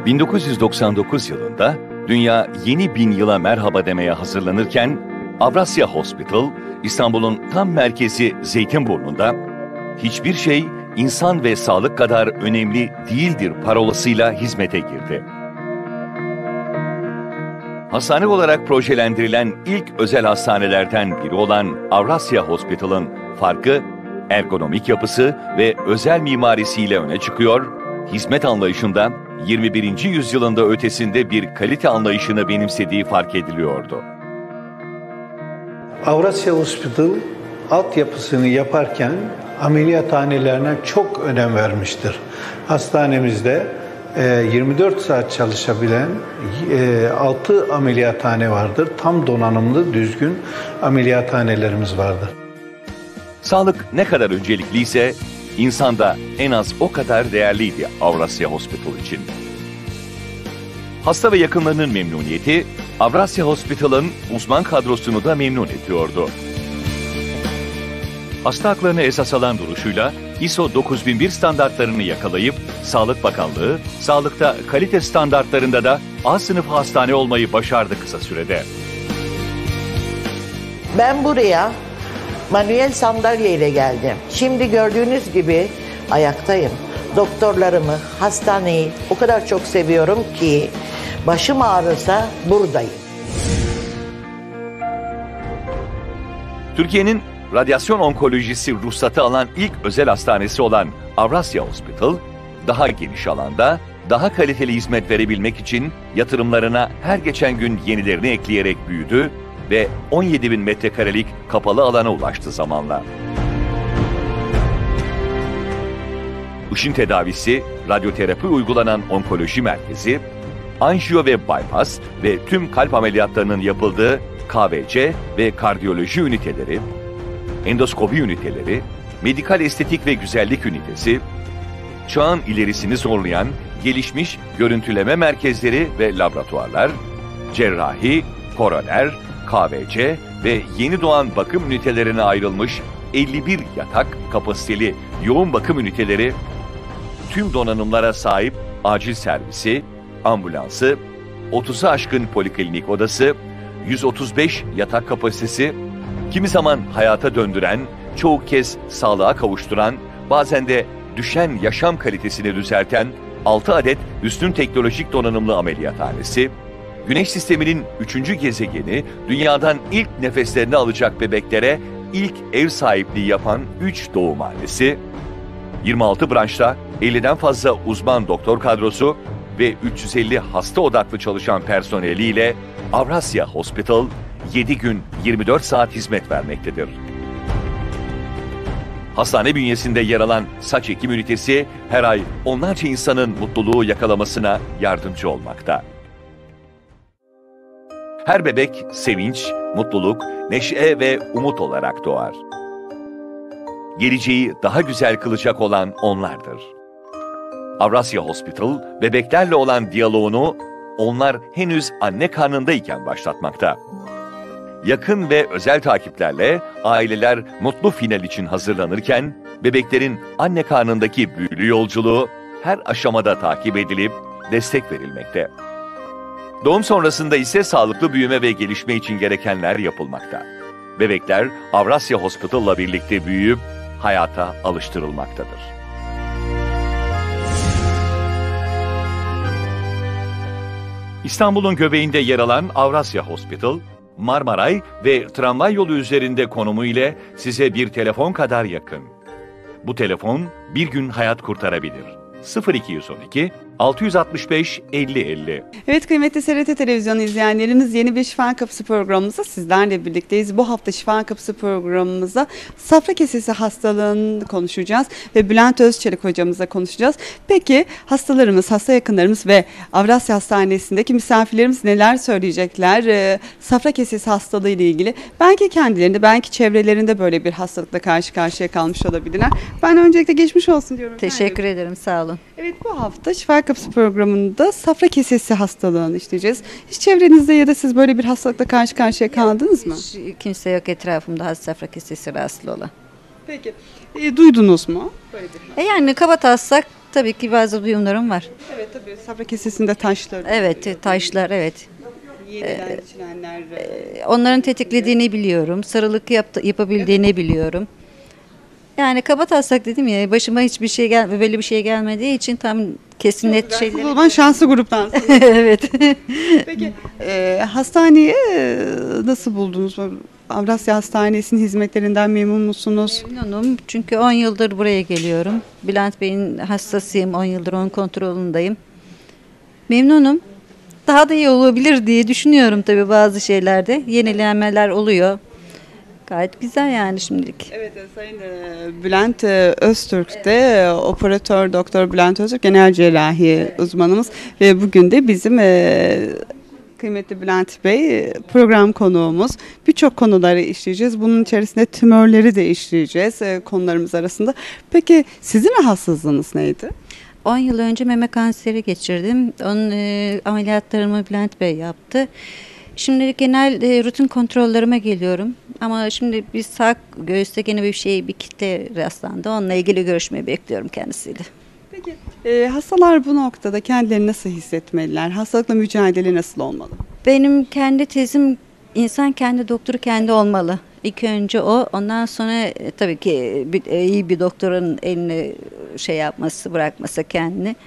1999 yılında dünya yeni 1000 yıla merhaba demeye hazırlanırken Avrasya Hospital, İstanbul'un tam merkezi Zeytinburnu'nda hiçbir şey insan ve sağlık kadar önemli değildir parolasıyla hizmete girdi. Hastane olarak projelendirilen ilk özel hastanelerden biri olan Avrasya Hospital'ın farkı, ergonomik yapısı ve özel mimarisiyle öne çıkıyor, hizmet anlayışında 21. yüzyılında ötesinde bir kalite anlayışını benimsediği fark ediliyordu. Avrasya Hospital altyapısını yaparken ameliyathanelerine çok önem vermiştir. Hastanemizde 24 saat çalışabilen 6 ameliyathane vardır. Tam donanımlı, düzgün ameliyathanelerimiz vardır. Sağlık ne kadar öncelikliyse, insan da en az o kadar değerliydi Avrasya Hospital için. Hasta ve yakınlarının memnuniyeti, Avrasya Hospital'ın uzman kadrosunu da memnun ediyordu. Hasta haklarını esas alan duruşuyla ISO 9001 standartlarını yakalayıp Sağlık Bakanlığı, sağlıkta kalite standartlarında da A sınıfı hastane olmayı başardı kısa sürede. Ben buraya manuel sandalyeyle geldim. Şimdi gördüğünüz gibi ayaktayım. Doktorlarımı, hastaneyi o kadar çok seviyorum ki başım ağrırsa buradayım. Türkiye'nin radyasyon onkolojisi ruhsatı alan ilk özel hastanesi olan Avrasya Hospital, daha geniş alanda, daha kaliteli hizmet verebilmek için yatırımlarına her geçen gün yenilerini ekleyerek büyüdü ve 17.000 metrekarelik kapalı alana ulaştı zamanla. Işın tedavisi, radyoterapi uygulanan onkoloji merkezi, anjiyo ve bypass ve tüm kalp ameliyatlarının yapıldığı KVC ve kardiyoloji üniteleri, endoskopi üniteleri, medikal estetik ve güzellik ünitesi, çağın ilerisini zorlayan gelişmiş görüntüleme merkezleri ve laboratuvarlar, cerrahi, koroner, KVC ve yeni doğan bakım ünitelerine ayrılmış 51 yatak kapasiteli yoğun bakım üniteleri, tüm donanımlara sahip acil servisi, ambulansı, 30'u aşkın poliklinik odası, 135 yatak kapasitesi, kimi zaman hayata döndüren, çoğu kez sağlığa kavuşturan, bazen de düşen yaşam kalitesini düzelten 6 adet üstün teknolojik donanımlı ameliyathanesi, Güneş sisteminin 3. gezegeni, dünyadan ilk nefeslerini alacak bebeklere ilk ev sahipliği yapan 3 doğumhanesi, 26 branşta 50'den fazla uzman doktor kadrosu ve 350 hasta odaklı çalışan personeliyle Avrasya Hospital 7 gün 24 saat hizmet vermektedir. Hastane bünyesinde yer alan saç ekim ünitesi her ay onlarca insanın mutluluğu yakalamasına yardımcı olmakta. Her bebek sevinç, mutluluk, neşe ve umut olarak doğar. Geleceği daha güzel kılacak olan onlardır. Avrasya Hospital, bebeklerle olan diyaloğunu onlar henüz anne karnındayken başlatmakta. Yakın ve özel takiplerle aileler mutlu final için hazırlanırken, bebeklerin anne karnındaki büyülü yolculuğu her aşamada takip edilip destek verilmekte. Doğum sonrasında ise sağlıklı büyüme ve gelişme için gerekenler yapılmakta. Bebekler Avrasya Hospital'la birlikte büyüyüp hayata alıştırılmaktadır. İstanbul'un göbeğinde yer alan Avrasya Hospital, Marmaray ve tramvay yolu üzerinde konumu ile size bir telefon kadar yakın. Bu telefon bir gün hayat kurtarabilir. 0212 665 50 50. Evet kıymetli TRT Televizyonu izleyenlerimiz, yeni bir Şifa Kapısı programımızda sizlerle birlikteyiz. Bu hafta Şifa Kapısı programımızda safra kesesi hastalığını konuşacağız ve Bülent Özçelik hocamızla konuşacağız. Peki hastalarımız, hasta yakınlarımız ve Avrasya Hastanesi'ndeki misafirlerimiz neler söyleyecekler? Safra kesesi hastalığı ile ilgili belki kendilerinde, belki çevrelerinde böyle bir hastalıkla karşı karşıya kalmış olabilirler. Ben öncelikle geçmiş olsun diyorum. Teşekkür ederim, sağ olun. Evet, bu hafta Şifa Kapısı programında safra kesesi hastalığını işleyeceğiz. Hiç çevrenizde ya da siz böyle bir hastalıkla karşı karşıya kaldınız mı? Hiç kimse yok etrafımda safra kesesi rahatsız olan. Peki. Duydunuz mu? Böyle bir yani kabataslak tabii ki bazı duyumlarım var. Evet tabii safra kesesinde taşlar. Evet, taşlar, evet. Yeniden içilenler. Onların tetiklediğini biliyorum. Sarılık yapabildiğini biliyorum. Yani kabataslak dedim ya, başıma hiçbir şey böyle bir şey gelmediği için tam kesin net Siz o şeyleri. zaman şanslı gruptansınız. Evet. Peki hastaneyi nasıl buldunuz? Avrasya Hastanesi'nin hizmetlerinden memnun musunuz? Memnunum çünkü 10 yıldır buraya geliyorum. Bülent Bey'in hastasıyım. 10 yıldır onun kontrolündeyim. Memnunum. Daha da iyi olabilir diye düşünüyorum tabii bazı şeylerde. Yenilenmeler oluyor. Gayet güzel yani şimdilik. Evet, Sayın Bülent Öztürk de operatör doktor Bülent Öztürk genel cerrahi uzmanımız ve bugün de bizim kıymetli Bülent Bey program konuğumuz. Birçok konuları işleyeceğiz. Bunun içerisinde tümörleri de işleyeceğiz konularımız arasında. Peki sizin rahatsızlığınız neydi? 10 yıl önce meme kanseri geçirdim. Onun ameliyatlarımı Bülent Bey yaptı. Şimdi genel rutin kontrollerime geliyorum. Ama şimdi bir sağ göğüste gene bir kitle rastlandı. Onunla ilgili görüşmeyi bekliyorum kendisiyle. Peki hastalar bu noktada kendilerini nasıl hissetmeliler? Hastalıkla mücadele nasıl olmalı? Benim kendi tezim insan kendi doktoru kendi olmalı. İlk önce o, ondan sonra tabii ki iyi bir doktorun eline bırakması kendini.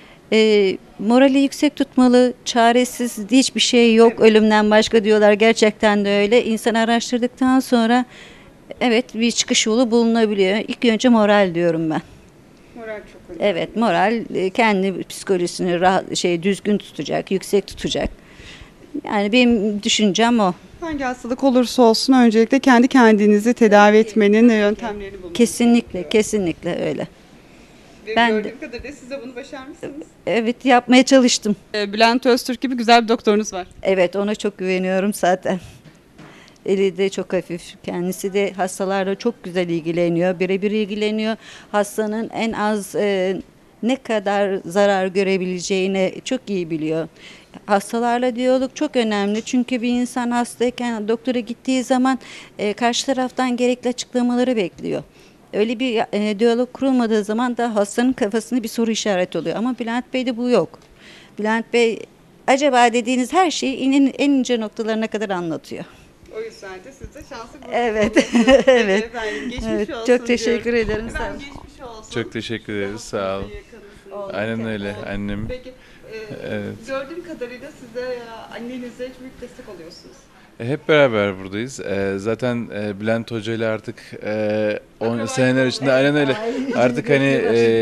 Morali yüksek tutmalı, çaresiz hiçbir şey yok, ölümden başka diyorlar, gerçekten de öyle. İnsan araştırdıktan sonra evet bir çıkış yolu bulunabiliyor. İlk önce moral diyorum ben. Moral çok önemli. Evet, moral kendi psikolojisini düzgün tutacak, yüksek tutacak. Yani benim düşüncem o. Hangi hastalık olursa olsun öncelikle kendi kendinizi tedavi etmenin yöntemlerini bulun. Kesinlikle öyle. Ben Gördüğüm kadarıyla siz de bunu başarmışsınız. Evet, yapmaya çalıştım. Bülent Öztürk gibi güzel bir doktorunuz var. Evet, ona çok güveniyorum zaten. Eli de çok hafif. Kendisi de hastalarla çok güzel ilgileniyor. Birebir ilgileniyor. Hastanın en az ne kadar zarar görebileceğini çok iyi biliyor. Hastalarla diyalog çok önemli. Çünkü bir insan hastayken doktora gittiği zaman karşı taraftan gerekli açıklamaları bekliyor. Öyle bir diyalog kurulmadığı zaman da hastanın kafasında bir soru işareti oluyor. Ama Bülent Bey'de bu yok. Bülent Bey acaba dediğiniz her şeyi en ince noktalarına kadar anlatıyor. O yüzden de siz de şanslı bir Evet. Evet. Efendim, geçmiş Evet, olsun çok teşekkür diyorum. ederim. Sağ Efendim, olun. geçmiş olsun. Çok teşekkür ederiz. Sağ olun. Aynen öyle. Annem. Peki, Evet. gördüğüm kadarıyla siz de annenize büyük destek oluyorsunuz. Hep beraber buradayız. Zaten Bülent Hoca ile artık 10 seneler içinde aynen öyle. Artık hani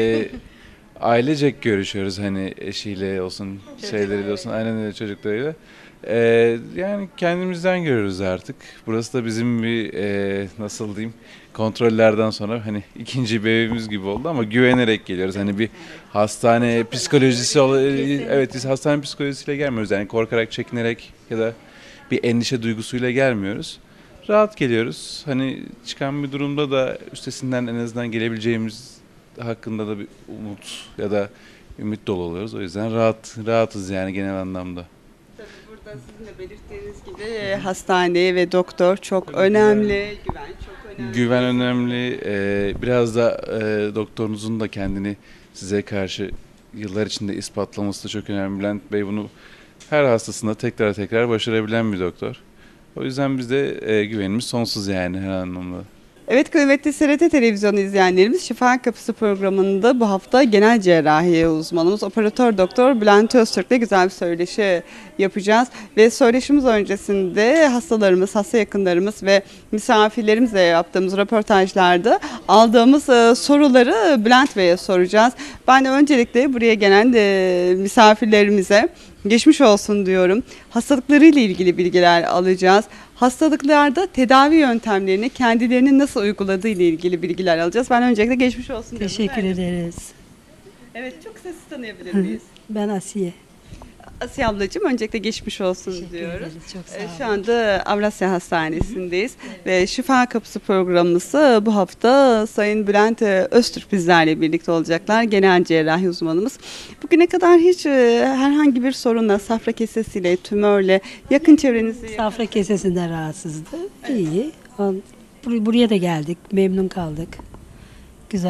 ailecek görüşüyoruz, hani eşiyle olsun, şeyleriyle olsun, aynen öyle, çocuklarıyla. Yani kendimizden görüyoruz artık. Burası da bizim bir nasıl diyeyim, kontrollerden sonra hani ikinci bir evimiz gibi oldu ama güvenerek geliyoruz. Hani bir hastane psikolojisi evet, biz hastane psikolojisiyle gelmiyoruz. Yani korkarak, çekinerek ya da bir endişe duygusuyla gelmiyoruz. Rahat geliyoruz. Hani çıkan bir durumda da üstesinden en azından gelebileceğimiz hakkında da bir umut ya da ümit dolu oluyoruz. O yüzden rahatız yani genel anlamda. Tabii burada sizin de belirttiğiniz gibi hastane ve doktor çok önemli, güven çok önemli. Güven önemli. Biraz da doktorunuzun da kendini size karşı yıllar içinde ispatlaması da çok önemli. Bülent Bey bunu her hastasında tekrar başarabilen bir doktor. O yüzden bizde güvenimiz sonsuz yani her anlamda. Evet, kıymetli TRT Televizyonu izleyenlerimiz, Şifa Kapısı programında bu hafta genel cerrahi uzmanımız operatör doktor Bülent Öztürk'le güzel bir söyleşi yapacağız. Ve söyleşimiz öncesinde hastalarımız, hasta yakınlarımız ve misafirlerimizle yaptığımız röportajlarda aldığımız soruları Bülent Bey'e soracağız. Ben de öncelikle buraya gelen misafirlerimize geçmiş olsun diyorum. Hastalıklarıyla ilgili bilgiler alacağız. Hastalıklarda tedavi yöntemlerini kendilerinin nasıl uyguladığı ile ilgili bilgiler alacağız. Ben öncelikle geçmiş olsun diyorum. Teşekkür ederiz. Evet, çok sessiz tanıyabilir miyiz? Ben Asiye. Asiye ablacığım, öncelikle geçmiş olsun Teşekkür diyoruz. ederiz, çok sağ olun. Şu anda Avrasya Hastanesi'ndeyiz ve Şifa Kapısı programımızı bu hafta Sayın Bülent Öztürk bizlerle birlikte olacaklar. Genel cerrahi uzmanımız. Bugüne kadar hiç herhangi bir sorunla, safra kesesiyle, tümörle yakın çevrenizi... Safra kesesinden rahatsızdı. İyi. Buraya da geldik. Memnun kaldık. Güzel.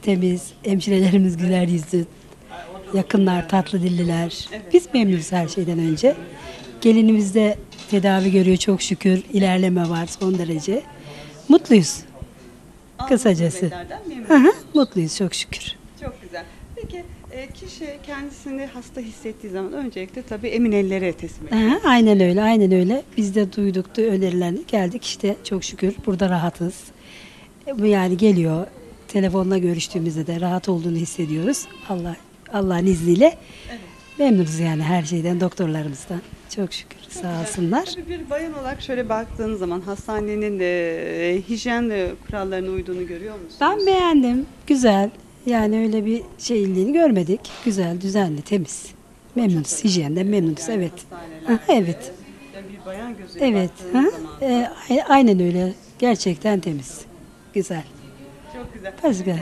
temiz, hemşirelerimiz güler yüzlü, yakınlar tatlı dilliler. Biz memnunuz her şeyden önce. Gelinimiz de tedavi görüyor çok şükür. İlerleme var son derece. Mutluyuz. Kısacası. Hizmetlerden memnun. Hı hı, mutluyuz çok şükür. Çok güzel. Peki kişi kendisini hasta hissettiği zaman öncelikle tabii emin ellere teslim ediyor. Hı hı, aynen öyle, aynen öyle. Biz de duyduk da önerilerini geldik işte çok şükür burada rahatız. Bu yani geliyor. Telefonla görüştüğümüzde de rahat olduğunu hissediyoruz. Allah'ın izniyle memnunuz yani her şeyden, doktorlarımızdan. Çok şükür sağ olsunlar. Tabii bir bayan olarak şöyle baktığınız zaman hastanenin hijyen kurallarına uyduğunu görüyor musunuz? Ben beğendim. Güzel. Yani öyle bir şeyliğini görmedik. Güzel, düzenli, temiz. Memnunuz. Hijyenden memnunuz. Evet. Hastaneler, Evet. yani bir bayan gözüyle Evet. baktığınız zaman. Aynen öyle. Gerçekten temiz. Güzel. Çok güzel. Başka.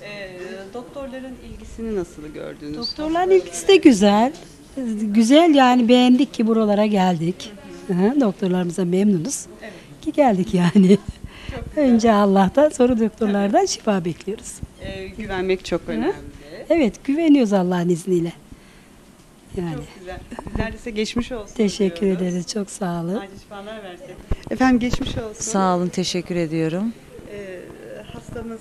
Doktorların ilgisini nasıl gördünüz? Doktorların ilgisi de güzel. Güzel yani beğendik ki buralara geldik. Hı, doktorlarımıza memnunuz. Ki geldik yani. Önce Allah'tan sonra doktorlardan şifa bekliyoruz. Güvenmek çok önemli. Evet güveniyoruz Allah'ın izniyle. Yani. Çok güzel. Bizler de size geçmiş olsun Teşekkür diyoruz. ederiz. Çok sağ olun. Acil şifalar versin. Efendim geçmiş olsun. Sağ olun, teşekkür ediyorum. Hastamız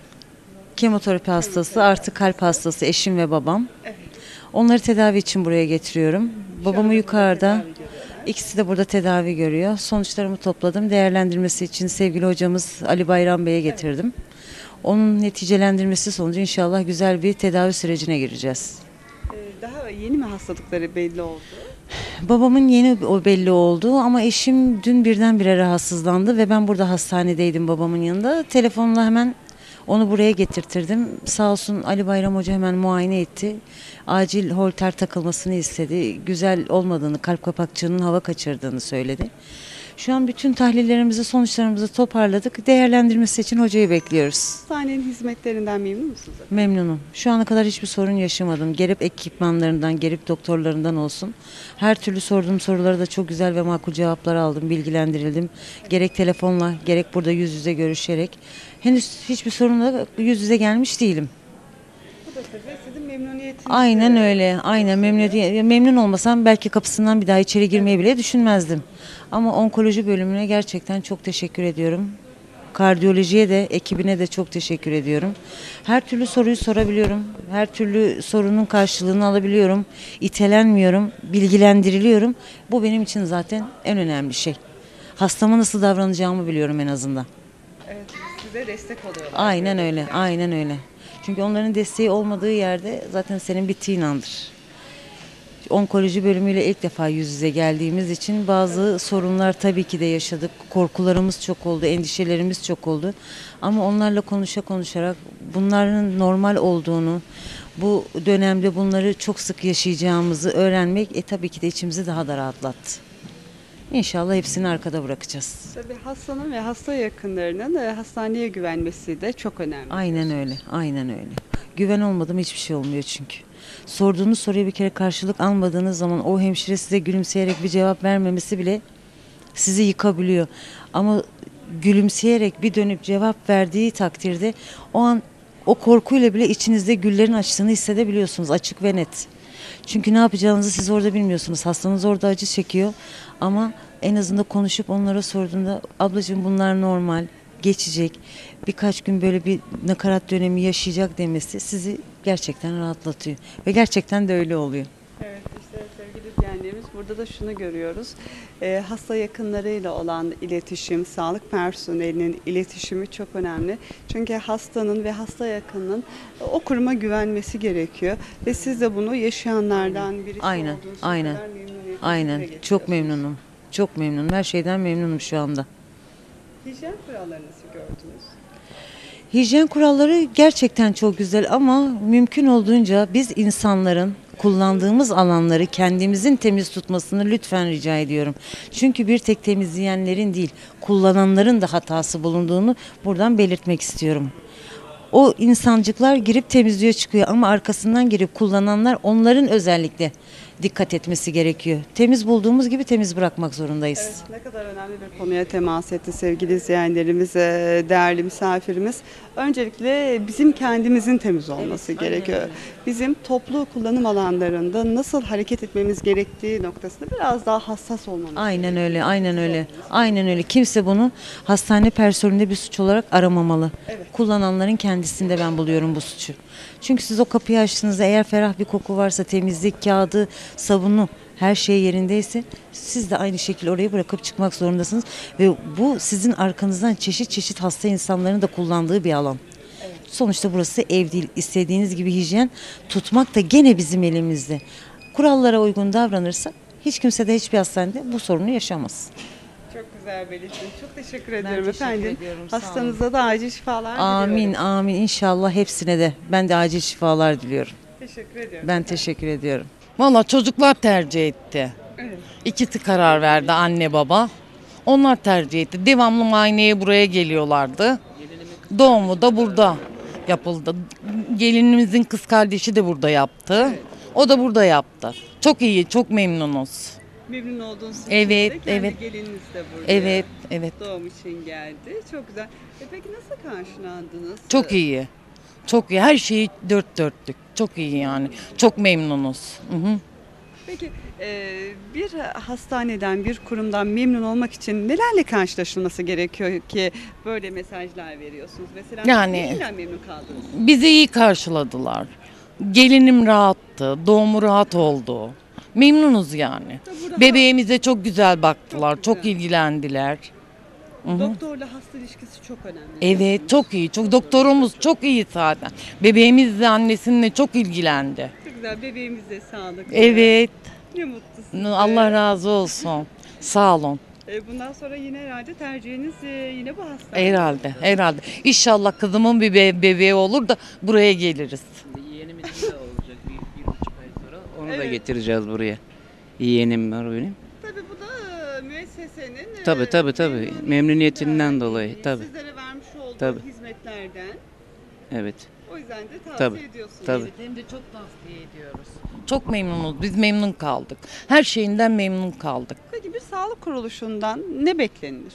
Kemoterapi hastası, artık kalp hastası eşim ve babam. Onları tedavi için buraya getiriyorum. Babamı yukarıda, ikisi de burada tedavi görüyor. Sonuçlarımı topladım. Değerlendirmesi için sevgili hocamız Ali Bayram Bey'e getirdim. Onun neticelendirmesi sonucu inşallah güzel bir tedavi sürecine gireceğiz. daha yeni mi hastalıkları belli oldu? Babamın yeni o belli oldu ama eşim dün birdenbire rahatsızlandı ve ben burada hastanedeydim babamın yanında. Telefonla hemen onu buraya getirtirdim. Sağ olsun Ali Bayram Hoca hemen muayene etti. Acil holter takılmasını istedi. Güzel olmadığını, kalp kapakçığının hava kaçırdığını söyledi. Şu an bütün tahlillerimizi, sonuçlarımızı toparladık. Değerlendirmesi için hocayı bekliyoruz. Hastanenin hizmetlerinden memnun musunuz? Memnunum. Şu ana kadar hiçbir sorun yaşamadım. Gerek ekipmanlarından, gerek doktorlarından olsun. Her türlü sorduğum sorulara da çok güzel ve makul cevaplar aldım, bilgilendirildim. Gerek telefonla, gerek burada yüz yüze görüşerek. Henüz hiçbir sorunla yüz yüze gelmiş değilim. Bu da tabii sizin memnuniyetiniz. Aynen öyle. Aynen memnun olmasam belki kapısından bir daha içeri girmeyi bile düşünmezdim. Ama onkoloji bölümüne gerçekten çok teşekkür ediyorum. Kardiyolojiye de, ekibine de çok teşekkür ediyorum. Her türlü soruyu sorabiliyorum. Her türlü sorunun karşılığını alabiliyorum. İtelenmiyorum, bilgilendiriliyorum. Bu benim için zaten en önemli şey. Hastama nasıl davranacağımı biliyorum en azından. Evet, size destek oluyorlar. Aynen öyle, aynen öyle. Çünkü onların desteği olmadığı yerde zaten senin bittiğin andır. Onkoloji bölümüyle ilk defa yüz yüze geldiğimiz için bazı sorunlar tabii ki de yaşadık. Korkularımız çok oldu, endişelerimiz çok oldu. Ama onlarla konuşarak bunların normal olduğunu, bu dönemde bunları çok sık yaşayacağımızı öğrenmek tabii ki de içimizi daha da rahatlattı. İnşallah hepsini arkada bırakacağız. Tabii hastanın ve hasta yakınlarının hastaneye güvenmesi de çok önemli. Aynen öyle, aynen öyle. Güven olmadı mı hiçbir şey olmuyor çünkü. Sorduğunuz soruya bir kere karşılık almadığınız zaman o hemşire size gülümseyerek bir cevap vermemesi bile sizi yıkabiliyor. Ama gülümseyerek bir dönüp cevap verdiği takdirde o an o korkuyla bile içinizde güllerin açtığını hissedebiliyorsunuz, açık ve net. Çünkü ne yapacağınızı siz orada bilmiyorsunuz. Hastanız orada acı çekiyor ama en azından konuşup onlara sorduğunda ablacığım bunlar normal, geçecek, birkaç gün böyle bir nakarat dönemi yaşayacak demesi sizi gerçekten rahatlatıyor. Ve gerçekten de öyle oluyor. Evet, işte sevgili izleyenlerimiz burada da şunu görüyoruz. Hasta yakınlarıyla olan iletişim, sağlık personelinin iletişimi çok önemli. Çünkü hastanın ve hasta yakınının o kuruma güvenmesi gerekiyor. Ve siz de bunu yaşayanlardan birisi Aynen, olduğunuz aynen. kadar memnuniyetinizi Aynen, dile çok getiriyorsunuz. memnunum. Çok memnunum. Her şeyden memnunum şu anda. Hijyen kurallarını nasıl gördünüz? Hijyen kuralları gerçekten çok güzel ama mümkün olduğunca biz insanların kullandığımız alanları kendimizin temiz tutmasını lütfen rica ediyorum. Çünkü bir tek temizleyenlerin değil, kullananların da hatası bulunduğunu buradan belirtmek istiyorum. O insancıklar girip temizliyor çıkıyor ama arkasından girip kullananlar onların özellikle dikkat etmesi gerekiyor. Temiz bulduğumuz gibi temiz bırakmak zorundayız. Evet, ne kadar önemli bir konuya temas etti sevgili izleyenlerimiz, değerli misafirimiz. Öncelikle bizim kendimizin temiz olması gerekiyor. Bizim toplu kullanım alanlarında nasıl hareket etmemiz gerektiği noktasında biraz daha hassas olmamız Aynen öyle, aynen öyle. Aynen öyle. Kimse bunu hastane personelinde bir suç olarak aramamalı. Kullananların kendisinde ben buluyorum bu suçu. Çünkü siz o kapıyı açtığınızda eğer ferah bir koku varsa, temizlik kağıdı, sabunu, her şey yerindeyse siz de aynı şekilde orayı bırakıp çıkmak zorundasınız. Ve bu sizin arkanızdan çeşit çeşit hasta insanların da kullandığı bir alan. Sonuçta burası ev değil. İstediğiniz gibi hijyen tutmak da gene bizim elimizde. Kurallara uygun davranırsak hiç kimse de hiçbir hastanede bu sorunu yaşamaz. Çok güzel belirttin. Çok teşekkür ediyorum teşekkür efendim. ediyorum, sağ olun. Hastanıza da acil şifalar Amin, diliyorum. amin. İnşallah hepsine de. Ben de acil şifalar diliyorum. Teşekkür ediyorum. Ben teşekkür ediyorum. Valla çocuklar tercih etti. Evet. İkisi karar verdi, anne baba. Onlar tercih etti. Devamlı muayeneye buraya geliyorlardı. Doğumu da burada yapıldı. Gelinimizin kız kardeşi de burada yaptı. O da burada yaptı. Çok iyi, çok memnunuz. Memnun olduğunuz için Evet, de kendi evet. gelininiz de burada. Evet, evet. Doğum için geldi. Çok güzel. Peki nasıl karşılandınız? Çok iyi. Çok iyi. Her şeyi dört dörtlük. Çok iyi yani. Çok memnunuz. Hı hı. Peki bir hastaneden, bir kurumdan memnun olmak için nelerle karşılaşılması gerekiyor ki böyle mesajlar veriyorsunuz? Mesela Yani- neyinden memnun kaldınız? Bizi iyi karşıladılar. Gelinim rahattı. Doğumu rahat oldu. Memnunuz yani. Burada Bebeğimize çok güzel baktılar. Çok Çok güzel. ilgilendiler. doktorla hasta ilişkisi çok önemli. Evet, çok iyi. Çok doktorumuz çok iyi zaten. Bebeğimiz de annesinle çok ilgilendi. Çok güzel. Bebeğimiz de sağlıklı. Evet. Ne mutlu size. Allah razı olsun. Sağ olun. Bundan sonra yine herhalde tercihiniz yine bu hastane. Herhalde, herhalde. İnşallah kızımın bir bebeği olur da buraya geliriz. Yeğenimizin de olacak bir buçuk ay sonra. Onu da Evet. getireceğiz buraya. Yeğenim var benim. Tabii bu da müessesenin Tabii. Memnuniyetinden dolayı. Tabii. Sizlere vermiş olduğu Tabii. hizmetlerden. Evet. O yüzden de tavsiye Tabii, ediyorsunuz. tabii. Hem de çok tavsiye ediyoruz. Çok memnunuz. Biz memnun kaldık. Her şeyinden memnun kaldık. Peki bir sağlık kuruluşundan ne beklenir?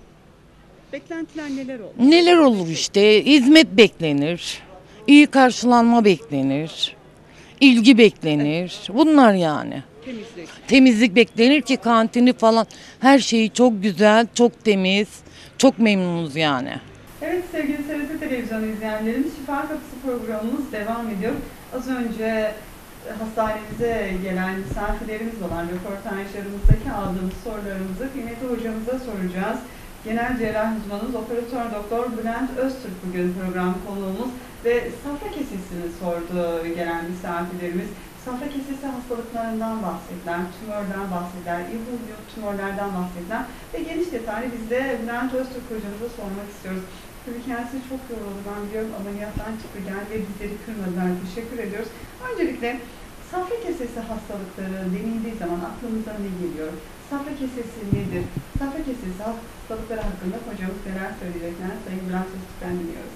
Beklentiler neler olur? Neler olur işte? Hizmet beklenir. İyi karşılanma beklenir. İlgi beklenir. Bunlar yani. Temizlik. Temizlik beklenir ki kantini falan her şeyi çok güzel, çok temiz. Çok memnunuz yani. Evet sevgili TRT Televizyon izleyenlerimiz, Şifa Kapısı programımız devam ediyor. Az önce hastanemize gelen misafirlerimiz olan röportajlarımızdaki aldığımız sorularımızı kıymetli hocamıza soracağız. Genel cerrah uzmanımız Operatör Doktor Bülent Öztürk bugün program konuğumuz ve safra kesesini sordu gelen misafirlerimiz. Safra kesesi hastalıklarından bahsettiler, tümörden bahsettiler, İlgili tümörlerden bahsettiler ve geniş detaylı biz de Bülent Öztürk hocamıza sormak istiyoruz. Tabii kendisi çok yoruldu, ben biliyorum, ameliyattan çıktı geldi ve bizleri kırmadılar. Teşekkür ediyoruz. Öncelikle safra kesesi hastalıkları denildiği zaman aklımıza ne geliyor? Safra kesesi nedir? Safra kesesi hastalıkları hakkında hocamız neler söyleyecekler? Sayın Bülent Öztürk'ten dinliyoruz.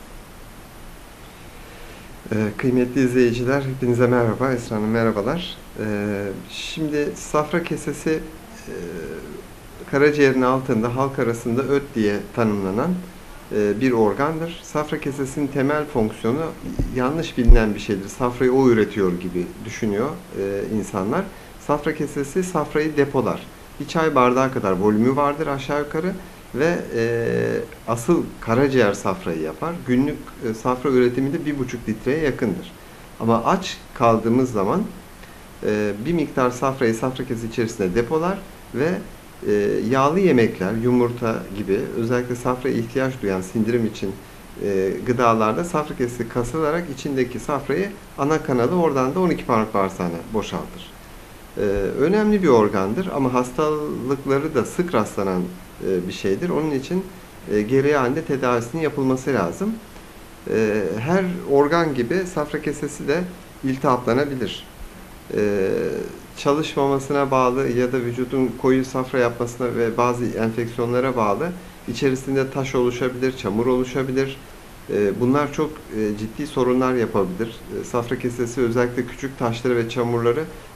Kıymetli izleyiciler, hepinize merhaba. Esra Hanım merhabalar. Şimdi safra kesesi karaciğerin altında halk arasında öt diye tanımlanan bir organdır. Safra kesesinin temel fonksiyonu yanlış bilinen bir şeydir. Safrayı o üretiyor gibi düşünüyor insanlar. Safra kesesi safrayı depolar. Bir çay bardağı kadar volümü vardır aşağı yukarı ve asıl karaciğer safrayı yapar. Günlük safra üretimi de 1,5 litreye yakındır. Ama aç kaldığımız zaman bir miktar safrayı safra kesesi içerisinde depolar ve yağlı yemekler, yumurta gibi özellikle safraya ihtiyaç duyan sindirim için gıdalarda safra kesesi kasılarak içindeki safrayı ana kanalı oradan da 12 parmak bağırsağına boşaltır. Önemli bir organdır ama hastalıkları da sık rastlanan bir şeydir. Onun için gereği halinde tedavisinin yapılması lazım. Her organ gibi safra kesesi de iltihaplanabilir. Çalışmamasına bağlı ya da vücudun koyu safra yapmasına ve bazı enfeksiyonlara bağlı içerisinde taş oluşabilir, çamur oluşabilir. Bunlar çok ciddi sorunlar yapabilir. Safra kesesi özellikle küçük taşları ve çamurları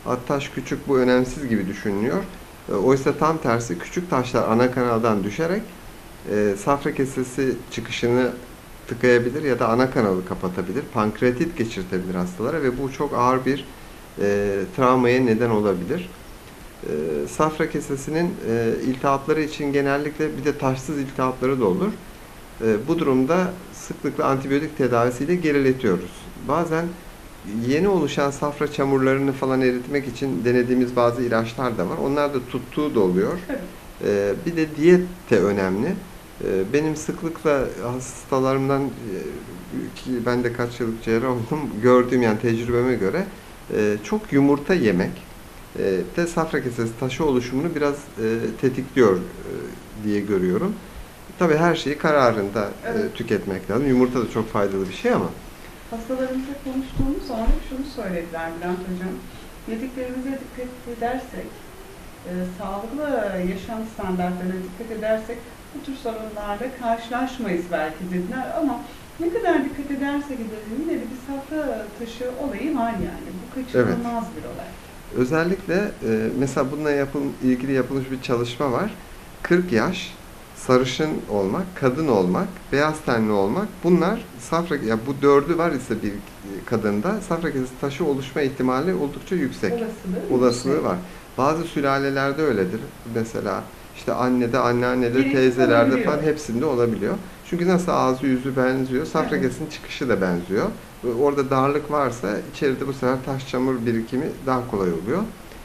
Taş küçük, bu önemsiz gibi düşünülüyor. Oysa tam tersi, küçük taşlar ana kanaldan düşerek safra kesesi çıkışını tıkayabilir ya da ana kanalı kapatabilir. Pankreatit geçirtebilir hastalara ve bu çok ağır bir travmaya neden olabilir. Safra kesesinin iltihapları için genellikle bir de taşsız iltihapları da olur. Bu durumda sıklıkla antibiyotik tedavisiyle geriletiyoruz. Bazen yeni oluşan safra çamurlarını falan eritmek için denediğimiz bazı ilaçlar da var. Onlar da tuttuğu da oluyor. Bir de diyet de önemli. Benim sıklıkla hastalarımdan, ki ben de kaç yıllık cerrah oldum, gördüğüm yani tecrübeme göre çok yumurta yemek de safra kesesi taşı oluşumunu biraz tetikliyor diye görüyorum. Tabii her şeyi kararında tüketmek lazım. Yumurta da çok faydalı bir şey ama. Hastalarımızla konuştuğumuz zaman hep şunu söylediler Bülent Hocam. Yediklerimize dikkat edersek, sağlıklı yaşam standartlarına dikkat edersek bu tür sorunlarla karşılaşmayız belki dediler ama ne kadar dikkat edersek edelim yine de bir safra taşı olayı var yani. Bu kaçınılmaz bir olay. Özellikle mesela bununla ilgili yapılmış bir çalışma var. 40 yaş, sarışın olmak, kadın olmak, beyaz tenli olmak, bunlar safra, ya bu dördü var ise bir kadında safra kesesi taşı oluşma ihtimali oldukça yüksek. Olasılığı var. Bazı sülalelerde öyledir. Mesela işte annede, anneannede, teyzelerde falan hepsinde olabiliyor. Çünkü nasıl ağzı yüzü benziyor, safra kesesinin çıkışı da benziyor. Orada darlık varsa içeride bu sefer taş çamur birikimi daha kolay oluyor.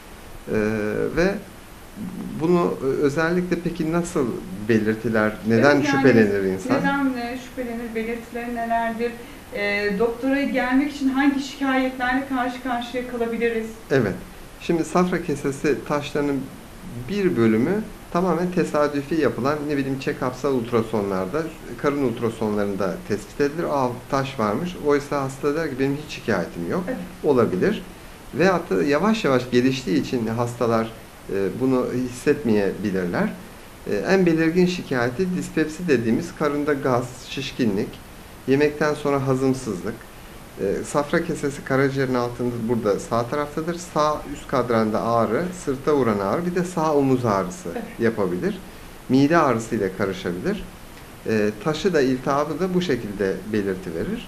Ve bunu özellikle peki nasıl belirtiler, neden yani şüphelenir insan? Neden şüphelenir, belirtileri nelerdir? Doktora gelmek için hangi şikayetlerle karşı karşıya kalabiliriz? Evet. Şimdi safra kesesi taşlarının bir bölümü tamamen tesadüfi yapılan, ne bileyim check-up'sal ultrasonlarda, karın ultrasonlarında tespit edilir. Taş varmış. Oysa hasta der ki benim hiç şikayetim yok. Evet. Olabilir. Veyahut da yavaş yavaş geliştiği için hastalar bunu hissetmeyebilirler. En belirgin şikayeti dispepsi dediğimiz karında gaz, şişkinlik, yemekten sonra hazımsızlık. Safra kesesi karaciğerin altında burada sağ taraftadır. Sağ üst kadranda ağrı, sırta vuran ağrı, bir de sağ omuz ağrısı yapabilir. Mide ağrısı ile karışabilir. Taşı da iltihabı da bu şekilde belirti verir.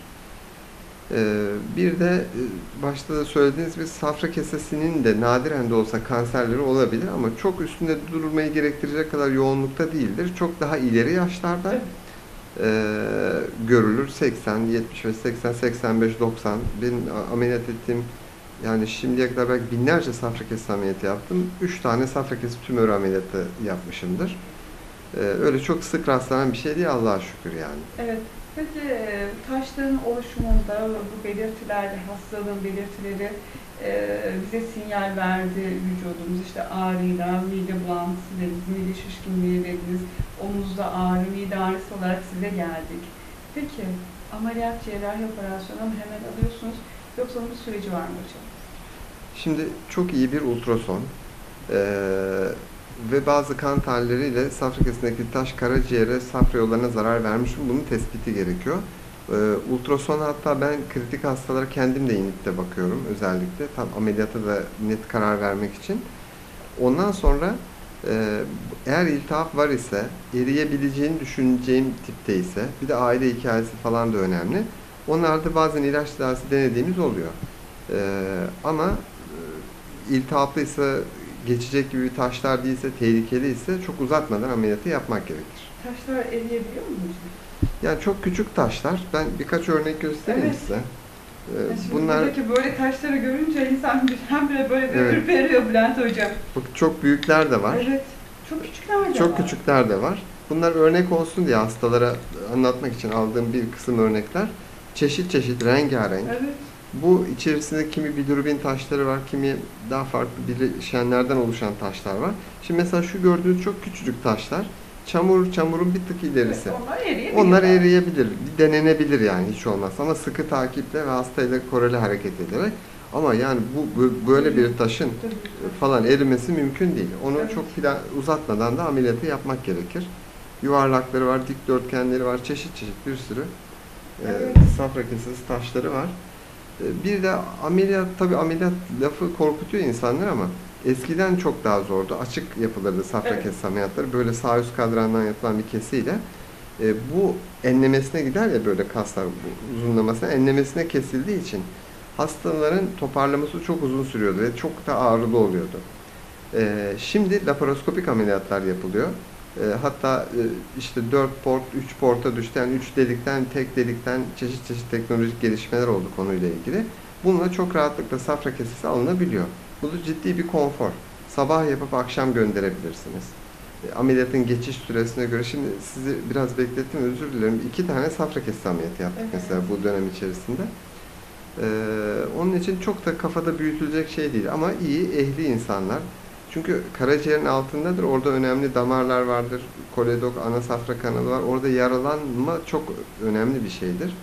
Bir de başta da söylediğiniz gibi safra kesesinin de nadiren de olsa kanserleri olabilir ama çok üstünde durulmayı gerektirecek kadar yoğunlukta değildir. Çok daha ileri yaşlarda görülür. 80, 75, 80, 85, 90. Benim ameliyat ettiğim, yani şimdiye kadar belki binlerce safra kesesi ameliyatı yaptım. 3 tane safra kesesi tümörü ameliyatı yapmışımdır. Öyle çok sık rastlanan bir şey değil Allah'a şükür yani. Evet. Peki taşların oluşumunda bu belirtiler, hastalığın belirtileri bize sinyal verdi vücudumuz. İşte ağrıyla, mide bulantısı dediniz, mide şişkinliği dediniz, omuzda ağrı, mide ağrısı olarak size geldik. Peki ameliyat, cerrahi operasyonu mu hemen alıyorsunuz yoksa onun bir süreci var mı hocam? Şimdi çok iyi bir ultrason ve bazı kan tahlilleriyle safra kesesindeki taş karaciğere, safra yollarına zarar vermiş mi, bunun tespiti gerekiyor. Ultrason, hatta ben kritik hastalara kendim de inip de bakıyorum özellikle. Tam ameliyata da net karar vermek için. Ondan sonra eğer iltihap var ise, eriyebileceğini düşüneceğim tipte ise, bir de aile hikayesi falan da önemli. Onlarda bazen ilaç tedavisi denediğimiz oluyor. Ama iltihaplıysa, geçecek gibi taşlar değilse, tehlikeli ise çok uzatmadan ameliyatı yapmak gerekir. Taşlar eriyebiliyor mu hocam? Yani çok küçük taşlar. Ben birkaç örnek göstereyim size. Bunlar buradaki böyle taşları görünce insan birdenbire böyle bir ürperiyor Bülent hocam. Çok büyükler de var. Evet. Çok küçükler de var. Çok küçükler de var. Bunlar örnek olsun diye hastalara anlatmak için aldığım bir kısım örnekler. Çeşit çeşit, rengarenk. Evet. Bu içerisinde kimi bilirubin taşları var, kimi daha farklı bileşenlerden oluşan taşlar var. Şimdi mesela şu gördüğünüz çok küçücük taşlar. Çamurun bir tık ilerisi. Evet, onlar eriyebilir. Bir denenebilir yani hiç olmazsa, ama sıkı takiple ve hastayla koreli hareket ederek. Ama yani bu böyle bir taşın falan erimesi mümkün değil. Onu çok uzatmadan da ameliyatı yapmak gerekir. Yuvarlakları var, dikdörtgenleri var, çeşit çeşit bir sürü safra kesesi taşları var. Bir de ameliyat, tabii ameliyat lafı korkutuyor insanlar ama eskiden çok daha zordu. Açık yapılırdı safra kesesi ameliyatları. Böyle sağ üst kadrandan yapılan bir kesiyle. Bu enlemesine gider ya, böyle kaslar uzunlamasına, enlemesine kesildiği için hastaların toparlaması çok uzun sürüyordu ve çok da ağrılı oluyordu. Şimdi laparoskopik ameliyatlar yapılıyor. Hatta işte 4 port, 3 porta düştü. Yani 3 delikten, tek delikten çeşit çeşit teknolojik gelişmeler oldu konuyla ilgili. Bununla çok rahatlıkla safra kesesi alınabiliyor. Bu da ciddi bir konfor. Sabah yapıp akşam gönderebilirsiniz. Ameliyatın geçiş süresine göre, şimdi sizi biraz beklettim, özür dilerim. 2 tane safra kesesi ameliyatı yaptık mesela bu dönem içerisinde. Onun için çok da kafada büyütülecek şey değil ama iyi, ehli insanlar. Çünkü karaciğerin altındadır, orada önemli damarlar vardır, koledok, ana safra kanalı var. Orada yaralanma çok önemli bir şeydir.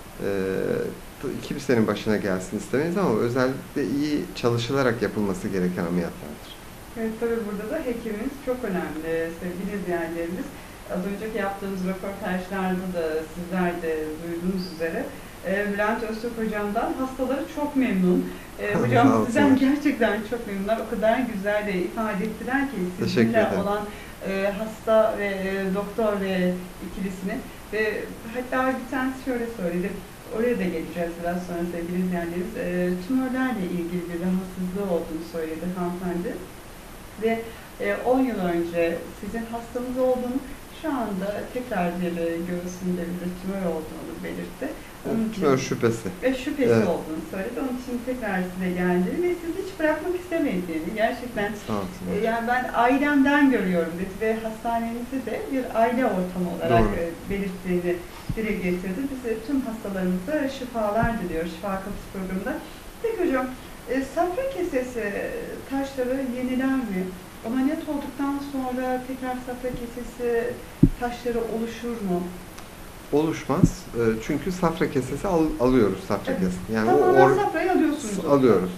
Kimsenin başına gelsin istemeyiz ama özellikle iyi çalışılarak yapılması gereken ameliyatlardır. Evet, tabii burada da hekimimiz çok önemli sevgili izleyenlerimiz. Az önceki yaptığımız röportajlarda da sizler de duyduğunuz üzere Bülent Öztürk hocamdan hastaları çok memnun. Hocam sizden gerçekten çok memnunlar. O kadar güzel de ifade ettiler ki sizinle olan hasta ve doktor ve ikilisini. Ve hatta bir tanesi şöyle söyledi. Oraya da geleceğiz biraz sonra sevgili izleyenlerimiz. Tümörlerle ilgili bir rahatsızlığı olduğunu söyledi hanımefendi. Ve 10 yıl önce sizin hastanız olduğunu, şu anda tekrar bir göğsünde bir tümör olduğunu belirtti. Onun tümör şüphesi. Şüphesi olduğunu söyledi. Onun için tekrar size geldi ve sizi hiç bırakmak istemediğini, gerçekten yani ben ailemden görüyorum dedi ve hastanemizi de bir aile ortamı olarak belirttiğini dile getirdi. Biz tüm hastalarımıza şifalar diliyoruz Şifa Kapısı programında. Peki hocam, safra kesesi taşları yeniler mi? Ameliyat olduktan sonra tekrar safra kesesi taşları oluşur mu? Oluşmaz. Çünkü safra kesesi alıyoruz safra kesesi. Yani tamamen safrayı alıyorsunuz. Alıyoruz.